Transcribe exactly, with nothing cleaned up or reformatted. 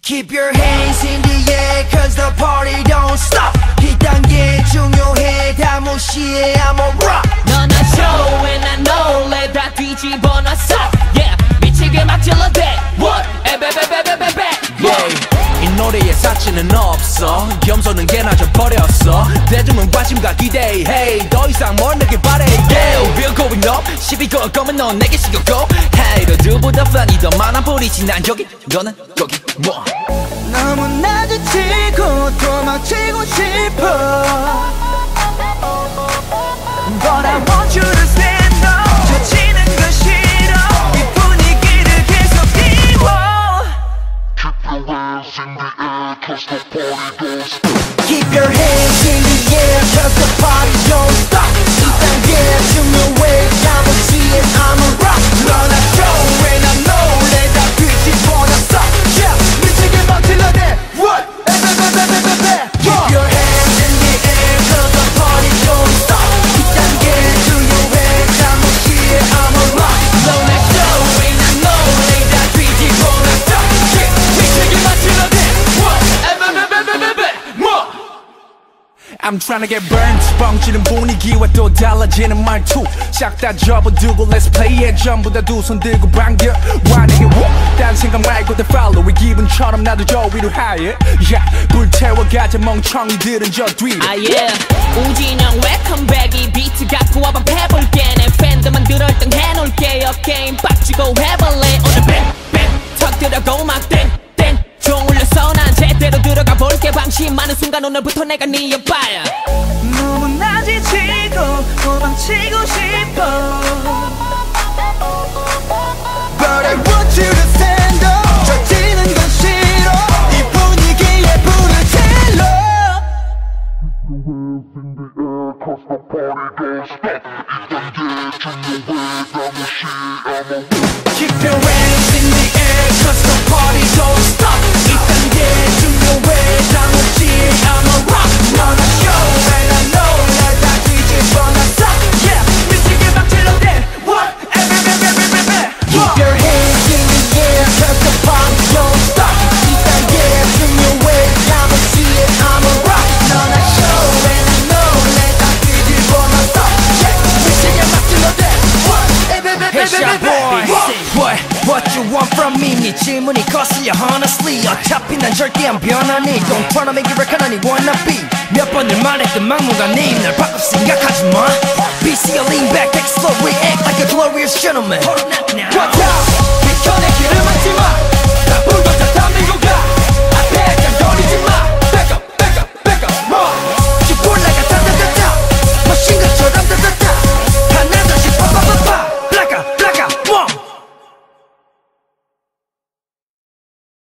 Keep your hands in the air cause the party don't stop. 이딴 게 중요해 다 무시해 I'm a rock. 넌 나 show and I know 내 다 뒤집어 놨어. Yeah 미치게 막 질러대 What? 에베베베베베베 Yeah 이 노래에 사치는 없어 겸손은 개나져 버렸어 대중은 관심과 기대해 hey, 더 이상 뭘 내게 바래 yeah. We're going up 시비 걸 거면 넌 내게 시켜고 헤이터들보다 팬이 더 많아 보이지 난 여기 너는 거기 뭐 너무나 지치고 도망치고 싶어 But I want you to stand up 지치는 건 싫어 이 분위기를 계속 띄워 Keep your hands in the air cause the party don't stop. 이딴 게 중요해 다 무시해 I'm a rock. 넌 나 show and I know 내 다 뒤집어 놨어. Yeah 미치게 막 질러대 What? 에베베베베베베 Keep your hands in the air cause the party don't stop. 이딴 게 중요해 다 무시해 I'm a rock. 넌 나 show and I know 내 다 뒤집어 놨어. Yeah 미치게 막 질러대 What? 에베베베베베베 I'm tryna get burned 뻥치는 분위기와 또 달라지는 말투 싹 다 접어두고 let's play it 전부 다 두 손 들고 반겨 와 내게 walk 딴 생각 말고 다 follow 이 기분처럼 나도 저 위로 higher yeah 불태워가자 멍청이들은 저 뒤로 Ah yeah 우진영 welcome back 이 비트 갖고 와봐 해볼게 내 팬들만 들었던 해놓을게 게임 빡치고 해볼래 오늘 뱀뱀 터뜨려고 막 땡땡 종 울려서 난 제대로 들어가 볼게 방심 많은 순간 오늘부터 내가 네 오빠야 너무나 지치고 도망치고 싶어 But I want you to stand up 젖지는 건 싫어 이 분위기에 불을 질러 Keep your hands in the air cause the party don't stop. 이딴 게 중요해 다 무시해 I'm a rock. 넌 나 show and I know 날 다 뒤집어 놨어. Yeah 미치게 막 질러대 What? 에베베베베베 Keep your hands in the air cause the party don't stop. 이딴 게 중요해 다 무시해 I'm a rock. 넌 나 show and I know 날 다 뒤집어 놨어. Yeah 미치게 막 질러대 What? 에베베베베베 What? What you want from me? 네 질문이 거슬려 honestly 어차피 난 절대 안 변하니 Don't try to make it record 아니 wanna be 몇 번을 말했던 막무가내 날 바꿀 생각하지 마 B C lean back, take slow, react like a glorious gentleman Watch out! 비켜내 기름